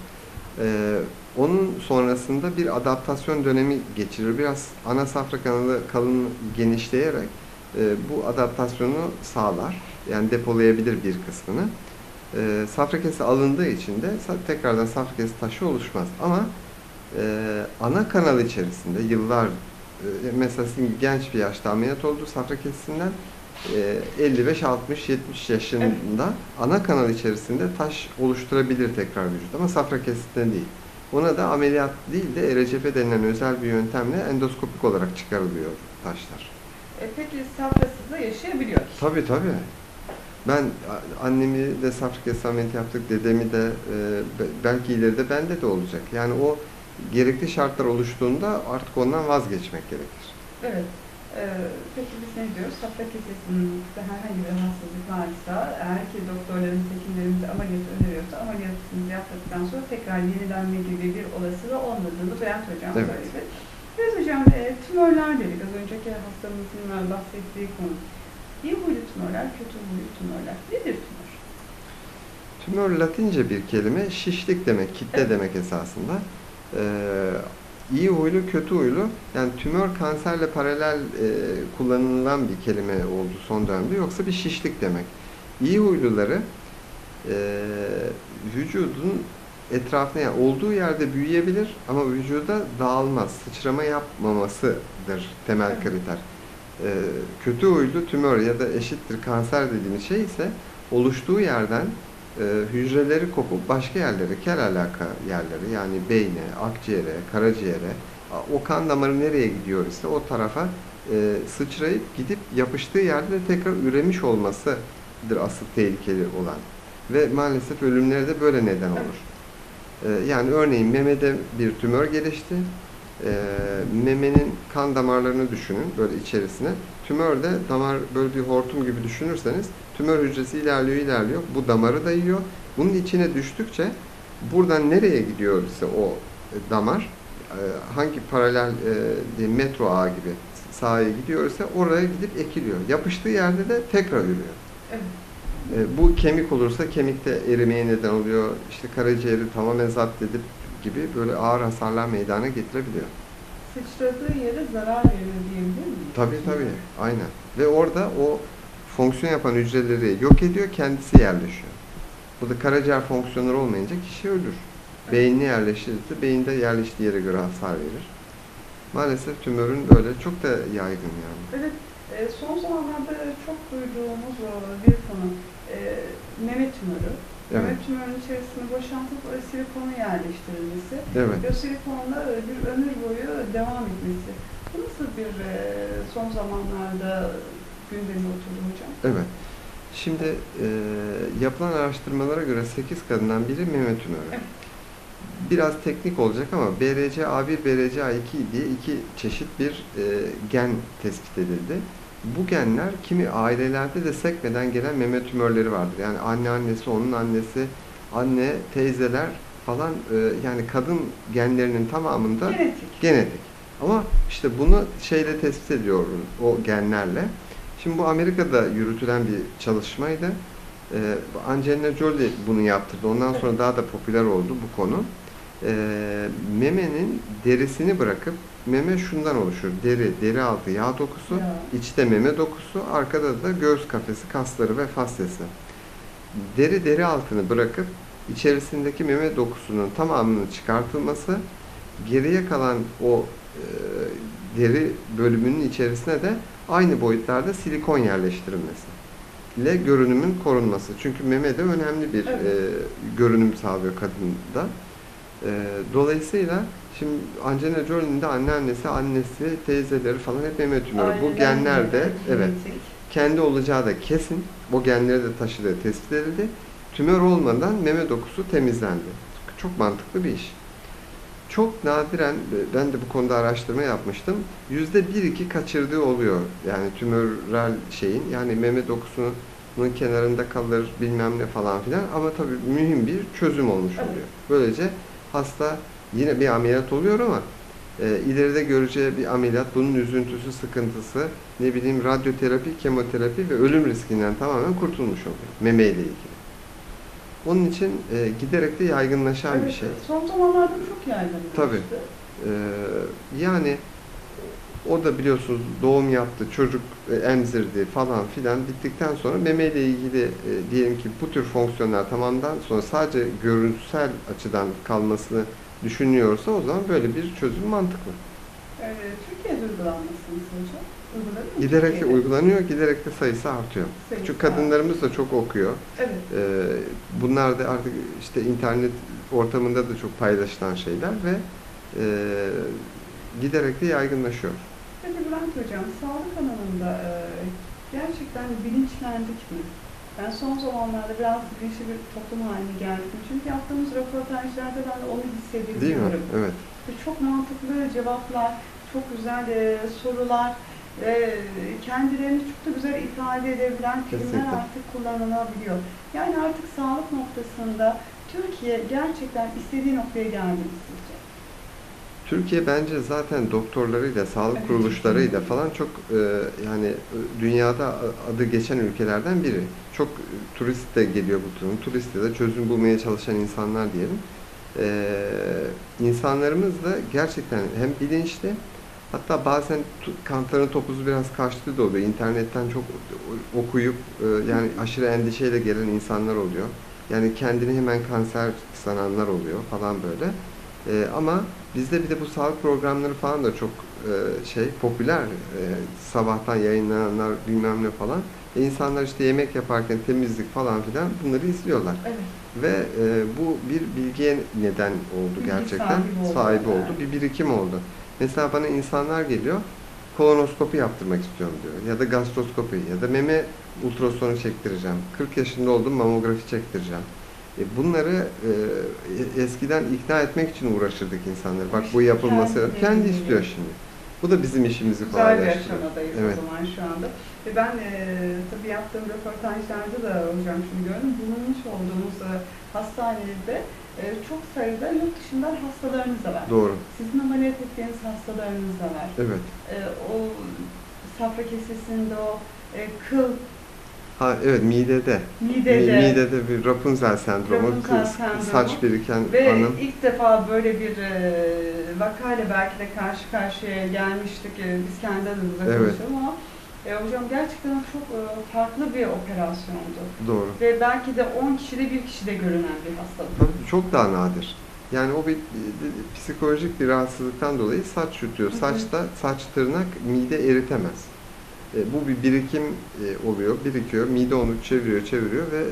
Onun sonrasında bir adaptasyon dönemi geçirir. Biraz ana safra kanalı kalın genişleyerek bu adaptasyonu sağlar. Yani depolayabilir bir kısmını. Safra kesesi alındığı için de tekrardan safra kesesi taşı oluşmaz. Ama ana kanal içerisinde yıllar, mesela sizin genç bir yaşta ameliyat oldu safra kesesinden, 55, 60, 70 yaşında ana kanal içerisinde taş oluşturabilir tekrar vücut ama safra kesesinden değil. Ona da ameliyat değil de ERCP denilen özel bir yöntemle endoskopik olarak çıkarılıyor taşlar. Peki safrasız da yaşayabiliyor? Tabii. Ben annemi de safra kesesi ameliyatı yaptık, dedemi de belki ileride bende de olacak. Yani o gerekli şartlar oluştuğunda artık ondan vazgeçmek gerekir. Evet. Peki biz ne diyoruz? Safra kesesinde herhangi bir rahatsızlık varsa, eğer ki doktorlarımız, hekimlerimiz ameliyat öneriyorsa, ameliyatını yaptıktan sonra tekrar yenilenme gibi bir olasılığı olmadığını Bülent Hocam söyledi. Evet hocam, tümörler dedik. Az önceki hastamızın bahsettiği konu. İyi huylu tümörler, kötü huylu tümörler. Nedir tümör? Tümör Latince bir kelime, şişlik demek, kitle demek esasında. İyi huylu, kötü huylu, yani tümör kanserle paralel kullanılan bir kelime oldu son dönemde, yoksa bir şişlik demek. İyi huyluları vücudun etrafına, yani olduğu yerde büyüyebilir ama vücuda dağılmaz, sıçrama yapmamasıdır temel kriter. Kötü huylu tümör ya da eşittir kanser dediğimiz şey ise oluştuğu yerden hücreleri kopup başka yerlere, kel alaka yerleri, yani beyne, akciğere, karaciğere, o kan damarı nereye gidiyor ise o tarafa sıçrayıp gidip yapıştığı yerde de tekrar üremiş olmasıdır asıl tehlikeli olan. Ve maalesef ölümlere de böyle neden olur. Yani örneğin memede bir tümör gelişti. Memenin kan damarlarını düşünün böyle içerisine. Tümör de damar, böyle bir hortum gibi düşünürseniz tümör hücresi ilerliyor. Bu damarı da yiyor. Bunun içine düştükçe buradan nereye gidiyor ise o damar, hangi paralel metro ağı gibi sahaya gidiyorsa oraya gidip ekiliyor. Yapıştığı yerde de tekrar ürüyor. Evet. Bu kemik olursa kemikte erimeye neden oluyor. İşte karaciğeri tamamen zapt edip gibi böyle ağır hasarlar meydana getirebiliyor. Sıçradığı yere zarar veriyor diyebilir miyiz? Tabii. Aynen. Ve orada o fonksiyon yapan hücreleri yok ediyor, kendisi yerleşiyor. Bu da karaciğer fonksiyonları olmayınca kişi ölür. Beynine yerleştirirse beyinde yerleştiği yere göre hasar verir. Maalesef tümörün böyle çok da yaygın yani. Evet, son zamanlarda çok duyduğumuz bir konu meme tümörü. Evet. Meme tümörünün içerisine boşaltıp silikonun yerleştirilmesi Evet. ve o silikonla bir ömür boyu devam etmesi. Bu nasıl bir son zamanlarda gündeme oturdu hocam? Evet. Şimdi yapılan araştırmalara göre 8 kadından biri meme tümörü. Evet. Biraz teknik olacak ama BRCA1, BRCA2 diye iki çeşit bir gen tespit edildi. Bu genler kimi ailelerde de sekmeden gelen meme tümörleri vardır. Yani anneannesi, onun annesi, anne, teyzeler falan yani kadın genlerinin tamamında genetik. Ama işte bunu şeyle tespit ediyoruz o genlerle. Şimdi bu Amerika'da yürütülen bir çalışmaydı. Angelina Jolie bunu yaptırdı. Ondan sonra daha da popüler oldu bu konu. Memenin derisini bırakıp, meme şundan oluşur: deri altı yağ dokusu, içte meme dokusu, arkada da göğüs kafesi, kasları ve fasyası. Deri altını bırakıp içerisindeki meme dokusunun tamamının çıkartılması, geriye kalan o deri bölümünün içerisine de aynı boyutlarda silikon yerleştirilmesi ile görünümün korunması. Çünkü meme de önemli bir görünüm sağlıyor kadında. Dolayısıyla şimdi Angelina Jolie'nin de anneannesi, annesi, teyzeleri falan hep meme tümörü. Bu genler de kendi olacağı da kesin. O genleri de taşıdığı tespit edildi. Tümör olmadan meme dokusu temizlendi. Çok mantıklı bir iş. Çok nadiren, ben de bu konuda araştırma yapmıştım, %1-2 kaçırdığı oluyor. Yani tümörel şeyin, yani meme dokusunun kenarında kalır bilmem ne falan filan, ama tabii mühim bir çözüm olmuş oluyor. Böylece hasta yine bir ameliyat oluyor ama ileride göreceği bir ameliyat, bunun üzüntüsü, sıkıntısı, ne bileyim radyoterapi, kemoterapi ve ölüm riskinden tamamen kurtulmuş oluyor meme ile ilgili. Onun için giderek de yaygınlaşan bir şey. Son zamanlarda çok yaygınlaştı. Tabii. Yani o da biliyorsunuz doğum yaptı, çocuk emzirdi falan filan, bittikten sonra meme ile ilgili diyelim ki bu tür fonksiyonlar tamamdan sonra sadece görüntüsel açıdan kalmasını düşünüyorsa o zaman böyle bir çözüm mantıklı. Türkiye'de uygulanmasınız hocam? Giderek de uygulanıyor, giderek de sayısı artıyor. Çünkü kadınlarımız da çok okuyor. Evet. Bunlar da artık işte internet ortamında da çok paylaşılan şeyler ve giderek de yaygınlaşıyor. Peki Bülent Hocam, sağlık alanında gerçekten bilinçlendik mi? Ben son zamanlarda biraz bilinçli bir toplum haline geldim. Çünkü yaptığımız röportajlarda ben de onu hissediyorum. Değil mi? Evet. Çok mantıklı cevaplar, çok güzel sorular, kendilerini çok da güzel ifade edebilen kelimeler artık kullanılabiliyor. Yani artık sağlık noktasında Türkiye gerçekten istediği noktaya geldi mi sizce? Türkiye bence zaten doktorlarıyla, sağlık kuruluşlarıyla falan çok yani dünyada adı geçen ülkelerden biri. Çok turist de geliyor bu durum. Turist de çözüm bulmaya çalışan insanlar diyelim. İnsanlarımız da gerçekten hem bilinçli, hatta bazen kantarın topuzu biraz kaçtığı da oluyor. İnternetten çok okuyup yani aşırı endişeyle gelen insanlar oluyor. Yani kendini hemen kanser sananlar oluyor falan böyle. Ama bizde bir de bu sağlık programları falan da çok popüler. Sabahtan yayınlananlar bilmem ne falan. İnsanlar işte yemek yaparken temizlik falan filan bunları izliyorlar. Evet. Ve bu bir bilgiye neden oldu gerçekten. Sahibi oldu. Bir birikim oldu. Mesela bana insanlar geliyor, kolonoskopi yaptırmak istiyorum diyor. Ya da gastroskopi ya da meme ultrasonu çektireceğim. 40 yaşında oldum, mamografi çektireceğim. Bunları eskiden ikna etmek için uğraşırdık insanları. Bak bu yapılması, kendi istiyor şimdi. Bu da bizim işimizi kolaylaştırıyor. Güzel bir aşamadayız o zaman şu anda. Ve ben tabii yaptığım röportajlarda da hocam şunu gördüm. Bulunmuş olduğumuz hastanede çok sayıda yurt dışından hastalarımız da var. Doğru. Sizin ameliyat ettiğiniz hastalarınız da var. Evet. O safra kesesinde o kıl. Ha evet, midede. Midede bir Rapunzel sendromu, saç biriken ve hanım. ilk defa böyle bir vakayla belki de karşı karşıya gelmiştik. Biz kendi adımıza konuşalım ama Hocam gerçekten çok farklı bir operasyondu. Doğru. Ve belki de 10 kişide bir kişide görünen bir hastalık. Tabii çok daha nadir. Yani o bir psikolojik bir rahatsızlıktan dolayı saç yutuyor. Saçta, saç tırnak mide eritemez. Bu bir birikim oluyor, birikiyor. Mide onu çeviriyor ve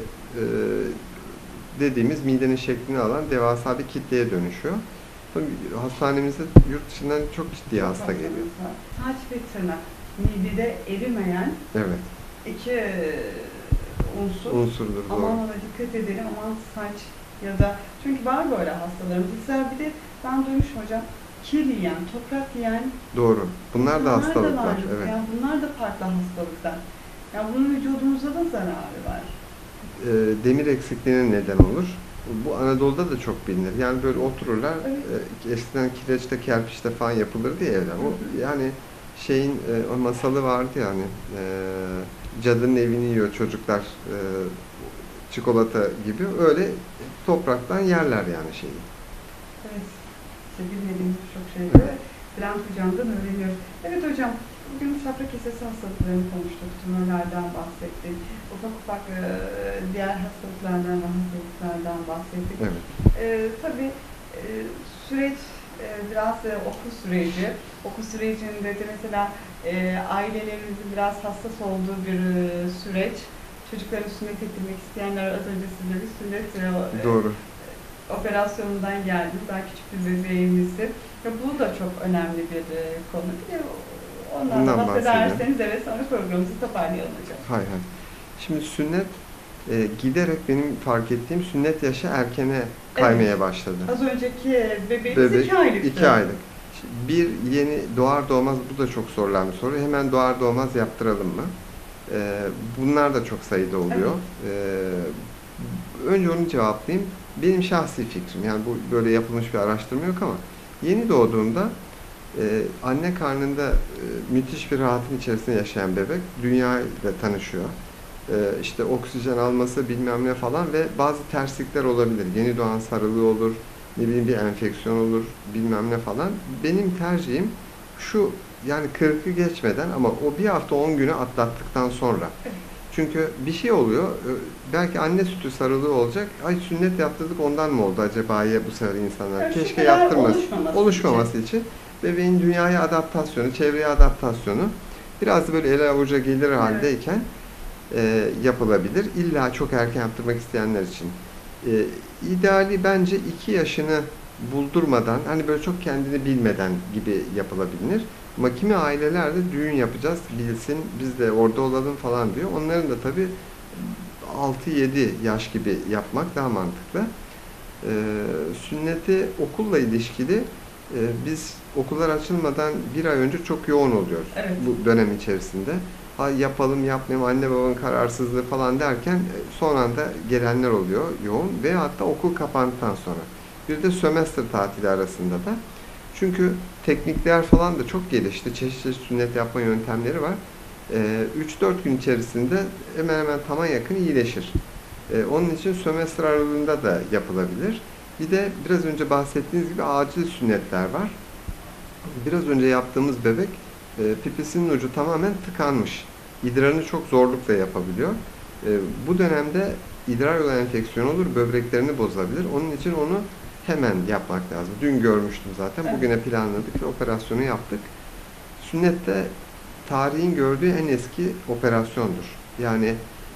dediğimiz midenin şeklini alan devasa bir kitleye dönüşüyor. Tabii hastanemizde yurt dışından çok ciddi hasta geliyor. Saç ve tırnak midede erimeyen evet. iki unsurdur. Doğru. Aman ona dikkat edelim, aman saç ya da çünkü var böyle hastalarımız. Mesela bir de ben duymuşum hocam, kir yiyen, toprak yiyen. Doğru. Bunlar da hastalıklar. Da evet. Yani bunlar da farklı hastalıklar. Yani bunun vücudumuza da zararı var. Demir eksikliğine neden olur. Bu Anadolu'da da çok bilinir. Yani böyle otururlar. Evet. Eskiden kireçte, kerpiçte falan yapılırdı ya evler. O yani şeyin o masalı vardı yani. Cadının evini yiyor çocuklar. Çikolata gibi. Öyle topraktan yerler yani şeyi. Evet. Bilmediğimiz çok şeyleri Bülent Hocam'dan öğreniyoruz. Evet hocam, bugün safra kesesi hastalıklarını konuştuk, tümörlerden bahsettik, ufak diğer hastalıklardan ve hastalıklardan bahsettik. Evet. Tabii süreç biraz okul süreci. Okul sürecinde de mesela ailelerimizin biraz hassas olduğu bir süreç. Çocukların sünnet ettirmek isteyenler az önce size bir sünnet Doğru. operasyonundan geldiniz. Daha küçük bir bebeğimizdi. Bu da çok önemli bir konu. Ondan bahsederseniz evet sonra programımızı toparlayalım hocam. Hay. Şimdi sünnet giderek benim fark ettiğim sünnet yaşı erkene kaymaya başladı. Az önceki bebeğimiz 2 aylıktı. 2 aylık. Bir yeni doğar doğmaz, bu da çok sorulan bir soru. Hemen doğar doğmaz yaptıralım mı? Bunlar da çok sayıda oluyor. Evet. Önce onu cevaplayayım. Benim şahsi fikrim, yani bu böyle yapılmış bir araştırma yok ama yeni doğduğunda anne karnında müthiş bir rahatın içerisinde yaşayan bebek dünya ile tanışıyor. İşte oksijen alması bilmem ne falan ve bazı terslikler olabilir. Yeni doğan sarılığı olur, ne bileyim bir enfeksiyon olur, bilmem ne falan. Benim tercihim şu, yani 40'ı geçmeden ama o bir hafta 10 günü atlattıktan sonra. Çünkü bir şey oluyor, belki anne sütü sarılığı olacak, ay sünnet yaptırdık ondan mı oldu acaba ya bu sefer insanlar? Yani keşke yaptırmasın. Oluşmaması için. Bebeğin dünyaya adaptasyonu, çevreye adaptasyonu biraz da böyle ele avuca gelir haldeyken yapılabilir. İlla çok erken yaptırmak isteyenler için. İdeali bence 2 yaşını buldurmadan, hani böyle çok kendini bilmeden gibi yapılabilir. Ama kimi ailelerde düğün yapacağız, bilsin, biz de orada olalım falan diyor. Onların da tabii 6-7 yaş gibi yapmak daha mantıklı. Sünneti okulla ilişkili biz okullar açılmadan 1 ay önce çok yoğun oluyoruz bu dönem içerisinde. Ha, yapalım yapmayalım, anne babanın kararsızlığı falan derken son anda gelenler oluyor yoğun ve hatta okul kapandıktan sonra. Bir de sömestr tatili arasında da. Çünkü teknikler falan da çok gelişti. Çeşitli sünnet yapma yöntemleri var. 3-4 gün içerisinde hemen hemen tama yakın iyileşir. Onun için sömestr aralığında da yapılabilir. Bir de biraz önce bahsettiğiniz gibi acil sünnetler var. Biraz önce yaptığımız bebek pipisinin ucu tamamen tıkanmış. İdrarını çok zorlukla yapabiliyor. Bu dönemde idrar yolu enfeksiyonu olur, böbreklerini bozabilir. Onun için onu hemen yapmak lazım. Dün görmüştüm zaten. Bugüne planladık ve operasyonu yaptık. Sünnet de tarihin gördüğü en eski operasyondur. Yani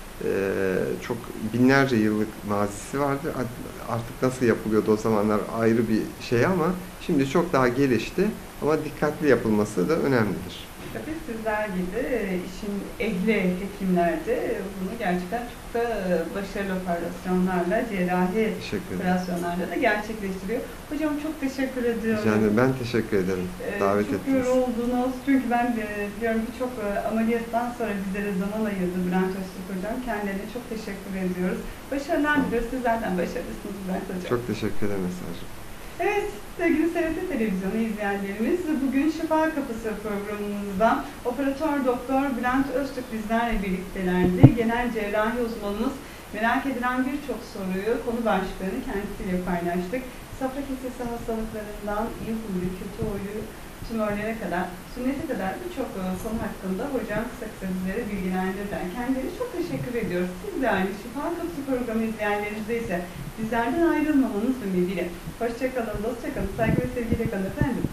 çok binlerce yıllık mazisi vardı. Artık nasıl yapılıyordu o zamanlar ayrı bir şey ama şimdi çok daha gelişti. Ama dikkatli yapılması da önemlidir. Tabii sizler gibi işin ehli hekimler de bunu gerçekten çok da başarılı operasyonlarla, cerrahi operasyonlarla da gerçekleştiriyor. Hocam çok teşekkür ediyorum. Yani ben teşekkür ederim. Davet ettiniz. Çok yoruldunuz. Çünkü ben biliyorum ki çok ameliyattan sonra bizlere zaman ayırdı Bülent Öztürk Hocam. Kendilerine çok teşekkür ediyoruz. Başarılar diliyoruz. Sizlerden başarılısınız Bülent Hocam. Çok teşekkür ederim mesajım. Evet, sevgili TRT Televizyonu izleyenlerimiz, bugün Şifa Kapısı programımızda Operatör Doktor Bülent Öztürk bizlerle birliktelerdi. Genel cerrahi uzmanımız merak edilen birçok soruyu, konu başlığını kendisiyle paylaştık. Safra kesesi hastalıklarından iyi huylu, kötü huylu, tümörlere kadar, sünnete kadar birçok konu hakkında hocam kısa bizlere bilgilendirden kendileri çok teşekkür ediyoruz. Siz de aynı Şifa Kapısı programı izleyenlerinize ise bizlerden ayrılmamanız ümidiyle. Hoşçakalın, dostçakalın, saygı ve sevgiyle kalın efendim.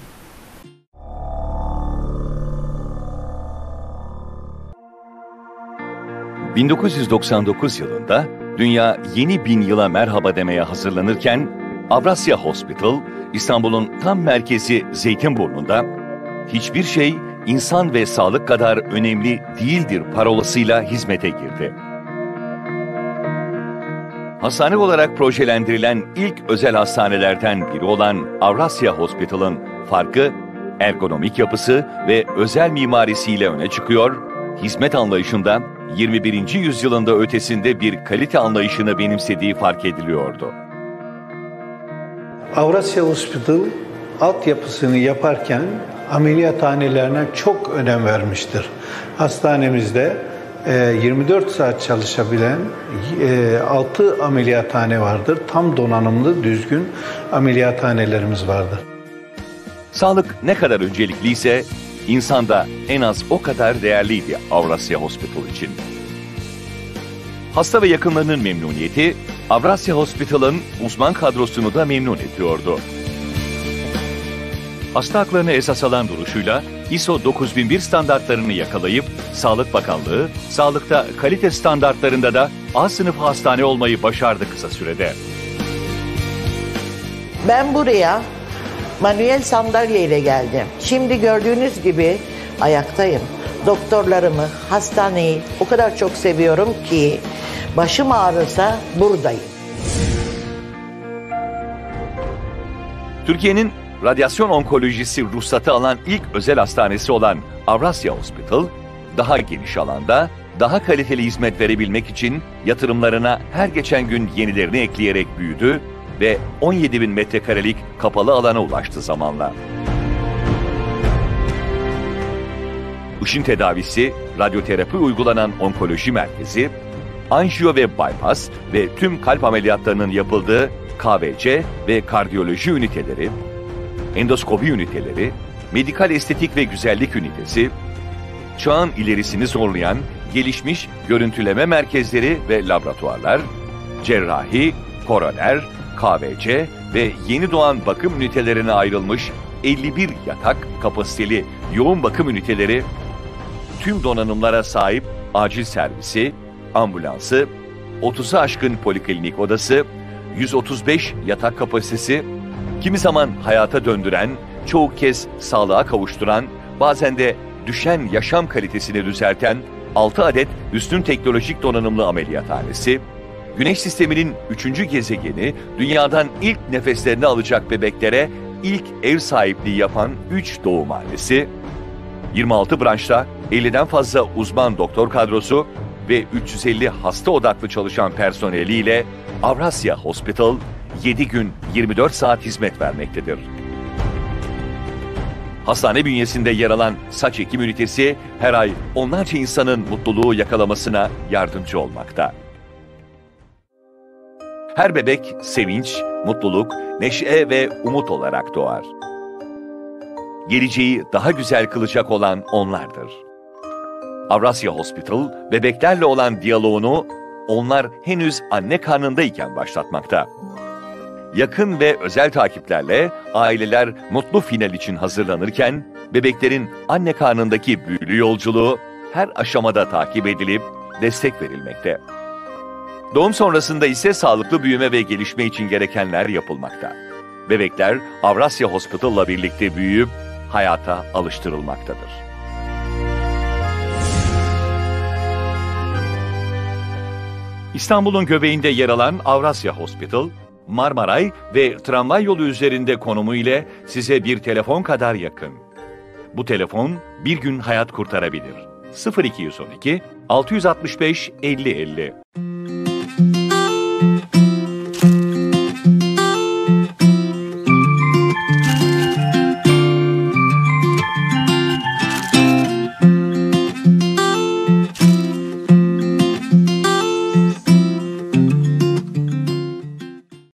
...1999 yılında dünya yeni 1000 yıla merhaba demeye hazırlanırken Avrasya Hospital, İstanbul'un tam merkezi Zeytinburnu'nda hiçbir şey insan ve sağlık kadar önemli değildir parolasıyla hizmete girdi. Hastane olarak projelendirilen ilk özel hastanelerden biri olan Avrasya Hospital'ın farkı, ergonomik yapısı ve özel mimarisiyle öne çıkıyor, hizmet anlayışında 21. yüzyılında ötesinde bir kalite anlayışını benimsediği fark ediliyordu. Avrasya Hospital altyapısını yaparken ameliyathanelerine çok önem vermiştir. Hastanemizde 24 saat çalışabilen 6 ameliyathane vardır. Tam donanımlı, düzgün ameliyathanelerimiz vardır. Sağlık ne kadar öncelikliyse insan da en az o kadar değerliydi Avrasya Hospital için. Hasta ve yakınlarının memnuniyeti Avrasya Hospital'ın uzman kadrosunu da memnun ediyordu. Hasta haklarını esas alan duruşuyla ISO 9001 standartlarını yakalayıp Sağlık Bakanlığı, sağlıkta kalite standartlarında da A sınıfı hastane olmayı başardı kısa sürede. Ben buraya manuel sandalyeyle geldim. Şimdi gördüğünüz gibi ayaktayım. Doktorlarımı, hastaneyi o kadar çok seviyorum ki başım ağrırsa buradayım. Türkiye'nin radyasyon onkolojisi ruhsatı alan ilk özel hastanesi olan Avrasya Hospital, daha geniş alanda, daha kaliteli hizmet verebilmek için yatırımlarına her geçen gün yenilerini ekleyerek büyüdü ve 17.000 metrekarelik kapalı alana ulaştı zamanla. Işın tedavisi, radyoterapi uygulanan onkoloji merkezi, anjiyo ve bypass ve tüm kalp ameliyatlarının yapıldığı KVC ve kardiyoloji üniteleri, endoskopi üniteleri, medikal estetik ve güzellik ünitesi, çağın ilerisini zorlayan gelişmiş görüntüleme merkezleri ve laboratuvarlar, cerrahi, koroner, KVC ve yeni doğan bakım ünitelerine ayrılmış 51 yatak kapasiteli yoğun bakım üniteleri, tüm donanımlara sahip acil servisi, ambulansı, 30'u aşkın poliklinik odası, 135 yatak kapasitesi, kimi zaman hayata döndüren, çoğu kez sağlığa kavuşturan, bazen de düşen yaşam kalitesini düzelten 6 adet üstün teknolojik donanımlı ameliyathanesi, Güneş sisteminin 3. gezegeni, dünyadan ilk nefeslerini alacak bebeklere ilk ev sahipliği yapan 3 doğumhanesi, 26 branşta 50'den fazla uzman doktor kadrosu ve 350 hasta odaklı çalışan personeliyle Avrasya Hospital 7 gün 24 saat hizmet vermektedir. Hastane bünyesinde yer alan saç ekim ünitesi her ay onlarca insanın mutluluğu yakalamasına yardımcı olmakta. Her bebek sevinç, mutluluk, neşe ve umut olarak doğar. Geleceği daha güzel kılacak olan onlardır. Avrasya Hospital, bebeklerle olan diyaloğunu onlar henüz anne karnındayken başlatmakta. Yakın ve özel takiplerle aileler mutlu final için hazırlanırken, bebeklerin anne karnındaki büyülü yolculuğu her aşamada takip edilip destek verilmekte. Doğum sonrasında ise sağlıklı büyüme ve gelişme için gerekenler yapılmakta. Bebekler Avrasya Hospital'la birlikte büyüyüp hayata alıştırılmaktadır. İstanbul'un göbeğinde yer alan Avrasya Hospital, Marmaray ve tramvay yolu üzerinde konumu ile size bir telefon kadar yakın. Bu telefon bir gün hayat kurtarabilir. 0212 665 50 50